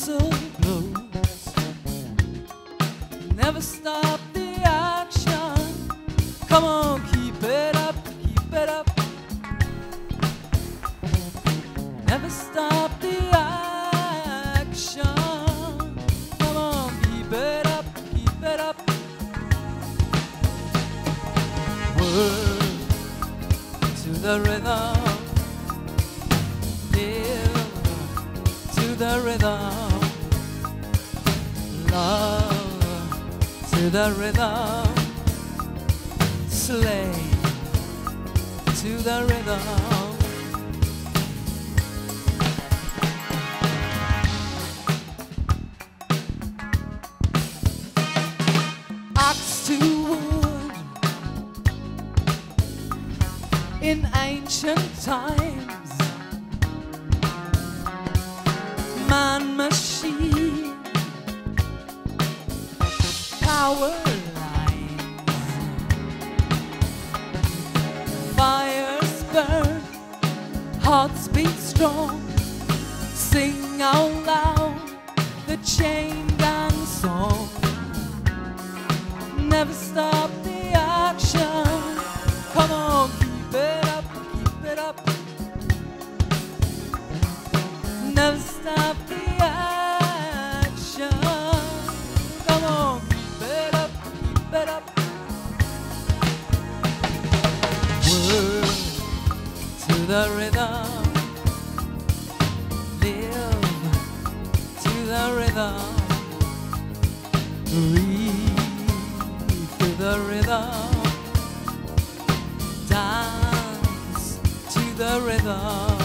whistle blows. Never stop the action. Come on, keep it up, keep it up. Never stop the action. Come on, keep it up, keep it up. Work to the rhythm. Live to the rhythm. Love to the rhythm. Slave to the rhythm. Axe to wood. In ancient times, man machine, power lines, fires burn, hearts beat strong, sing out loud the chain gang song. Never stop the action. Come on, keep it up, keep it up. Never stop the action. Come on, keep it up, keep it up. Work to the rhythm. Live to the rhythm. Breathe to the rhythm. Dance to the rhythm.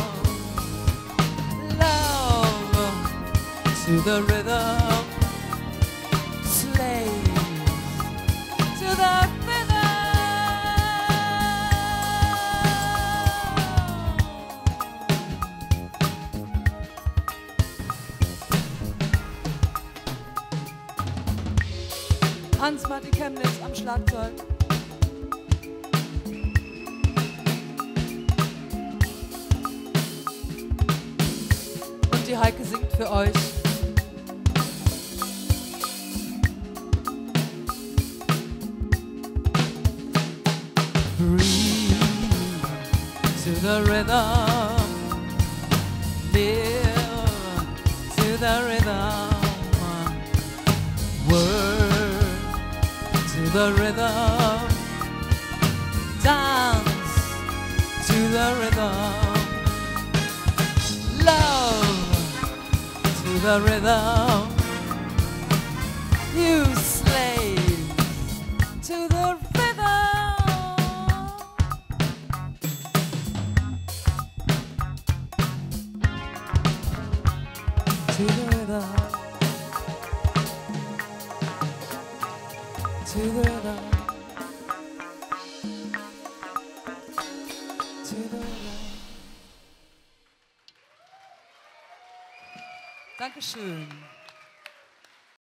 Love to the rhythm. Slave to the rhythm. Hans-Martin Chemnitz am Schlagzeug. Und die Heike singt für euch. Breathe to the rhythm. Live to the rhythm. Work to the rhythm. Dance to the rhythm. Love to the rhythm. You slaves to the rhythm. To the rhythm. To the rhythm. To the rhythm. Dankeschön.